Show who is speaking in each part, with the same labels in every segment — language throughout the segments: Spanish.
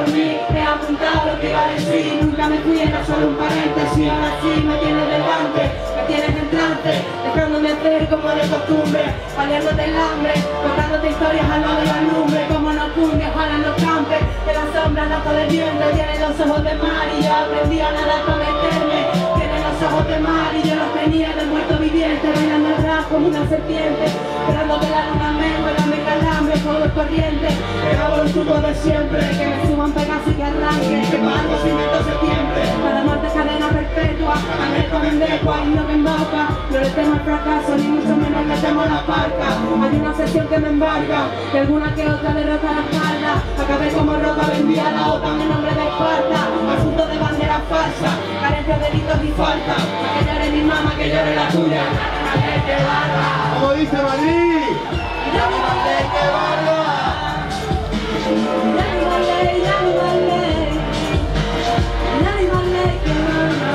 Speaker 1: por mí, he apuntado lo que iba a decir. Nunca me fui, era solo un paréntesis. Ahora sí me tienes delante, me tienes en trance, dejándome hacer como de costumbre, paliándote el hambre, contándote historias al lado de la lumbre. Como no cunde, ojalá no campe, de las sombras lazo de viento. Tiene los ojos de mar y yo aprendí a nadar para meterme. Tiene los ojos de mar y yo los tenía del muerto viviente, bailando el rap como una serpiente, esperando que la luna me calambre, todo es corriente. Pegado el truco de siempre, que me suban Pegaso y que arranque, que pago sin viento septiembre. Para muerte cadena perpetua, a con el deco, ahí no me emboca. No le temo al fracaso, ni mucho menos le temo la parca. Hay una obsesión que me embarga, y alguna que otra derrota la espalda. Acabé como roca, vendí a la OTAN en nombre de Esparta. Asunto de bandera falsa, carencia, delitos y falta. Que llore mi mamá, que llore la tuya.
Speaker 2: Como dice Madrid.
Speaker 1: Ya no vale que valga. Ya no vale, ya no vale. Ya no vale que valga.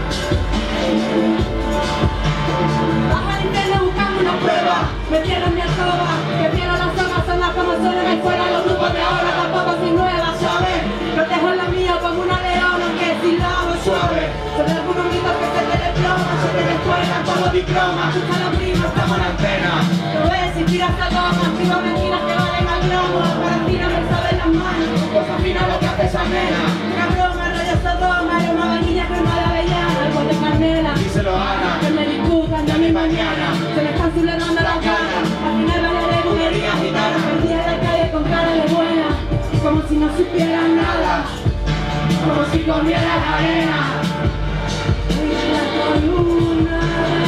Speaker 1: Baja el internet buscando una prueba. Me cierro en mi alcoba, que quiero las zonas sonas como suenan ahí fuera. Los grupos de ahora tampoco soy nueva, ¿sabes? Protejo la mía como una leona, aunque si la hago suave. Son algunos mitos que se te desploman, se te descuelgan con los diplomas. Escucha la prima, estamos en antena. Lo ves, si tiras a goma, escribo mentiras que valen al gramo. La paratina me sabe las manos, cosa fina lo que hace esa nena. Una broma, rollo Sodoma, era una vainilla crema de avellana, algo de canela.
Speaker 2: Díselo Ana.
Speaker 1: Que me discutan ya mi mañana, se me están sublevando las ganas. Al final bailaré bulería gitana, perdí en la calle con cara de buena, como si no supieran nada, como si comieran arena. Y la columna